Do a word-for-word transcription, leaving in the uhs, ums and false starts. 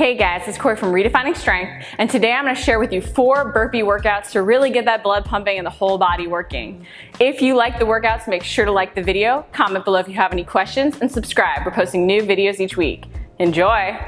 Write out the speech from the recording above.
Hey guys, it's Corey from Redefining Strength, and today I'm going to share with you four burpee workouts to really get that blood pumping and the whole body working. If you like the workouts, make sure to like the video, comment below if you have any questions, and subscribe. We're posting new videos each week. Enjoy!